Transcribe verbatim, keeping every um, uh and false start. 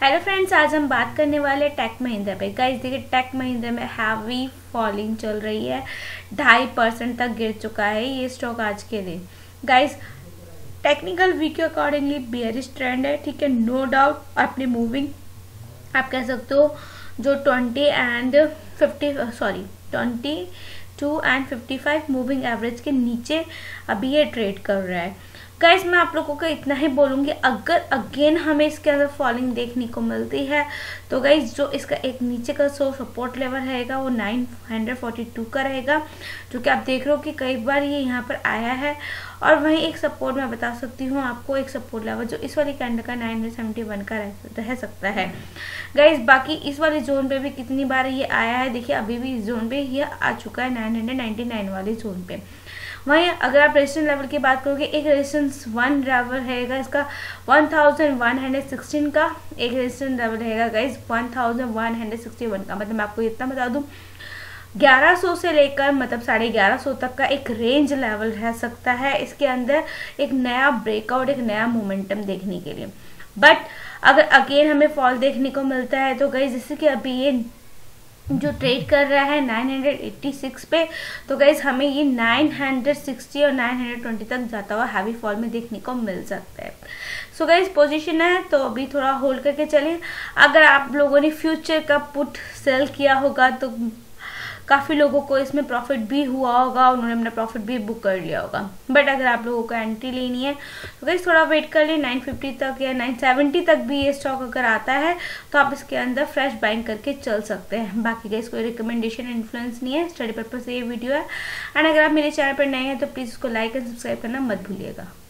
Hello friends, आज हम बात करने वाले टेक महिंद्रा पे। गाइस देखिए, टेक महिंद्रा में हैवी फॉलिंग चल रही है, ढाई परसेंट तक गिर चुका है ये स्टॉक आज के दिन। गाइस टेक्निकल व्यू के अकॉर्डिंगली बेयरिश ट्रेंड है, ठीक है, नो डाउट। अपनी मूविंग आप कह सकते हो जो twenty and fifty sorry twenty two and fifty five moving average के नीचे अभी ये ट्रेड कर रहा है। गाइस मैं आप लोगों को इतना ही बोलूँगी, अगर अगेन हमें इसके अंदर फॉलिंग देखने को मिलती है तो गाइस जो इसका एक नीचे का सो सपोर्ट लेवल रहेगा वो नाइन फोर्टी टू का रहेगा, जो कि आप देख रहे हो कि कई बार ये यहाँ पर आया है। और वहीं एक सपोर्ट मैं बता सकती हूँ आपको, एक सपोर्ट लेवल जो इस वाली कैंडल का नाइन सेवेंटी वन का रह, रह सकता है। गाइस बाकी इस वाले जोन पे भी कितनी बार ये आया है, देखिए अभी भी इस जोन पे ये आ चुका है नाइन नाइन्टी नाइन वाले जोन पे। वहीं अगर आप रेजिस्टेंस लेवल की बात करोगे, एक रेजिस्टेंस वन लेवल रहेगा इसका one thousand one hundred sixteen का, एक रेजिस्टेंस लेवल रहेगा guys one thousand one hundred sixty one का। मतलब मैं आपको इतना बता दूं, ग्यारह सौ से लेकर मतलब साढ़े ग्यारह सौ तक का एक रेंज लेवल रह सकता है इसके अंदर एक नया ब्रेकआउट, एक नया मोमेंटम देखने के लिए। बट अगर अगेन हमें फॉल देखने को मिलता है तो गाइस जैसे कि अभी ये जो ट्रेड कर रहा है नाइन एटी सिक्स पे, तो गाइज हमें ये नाइन सिक्सटी और नाइन ट्वेंटी तक जाता हुआ हैवी फॉल में देखने को मिल सकता है। सो गाइज पोजीशन है तो अभी थोड़ा होल्ड करके चलिए। अगर आप लोगों ने फ्यूचर का पुट सेल किया होगा तो काफ़ी लोगों को इसमें प्रॉफिट भी हुआ होगा, उन्होंने अपना प्रॉफिट भी बुक कर लिया होगा। बट अगर आप लोगों को एंट्री लेनी है तो गाइस थोड़ा वेट कर ले, नाइन फिफ्टी तक या नाइन सेवेंटी तक भी ये स्टॉक अगर आता है तो आप इसके अंदर फ्रेश बाइंग करके चल सकते हैं। बाकी गाइस कोई रिकमेंडेशन इन्फ्लुएंस नहीं है, स्टडी पर्पज से ये वीडियो है। एंड अगर आप मेरे चैनल पर नए हैं तो प्लीज़ इसको लाइक एंड सब्सक्राइब करना मत भूलिएगा।